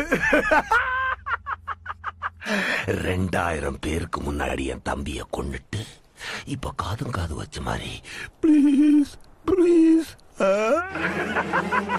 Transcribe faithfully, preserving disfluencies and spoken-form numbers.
ரெண்டாயிரம் பேருக்கு முன்னாடி என் தம்பிய கொன்னுட்டு இப்ப காதும் காது வச்ச மாதிரி ப்ளீஸ் ப்ளீஸ்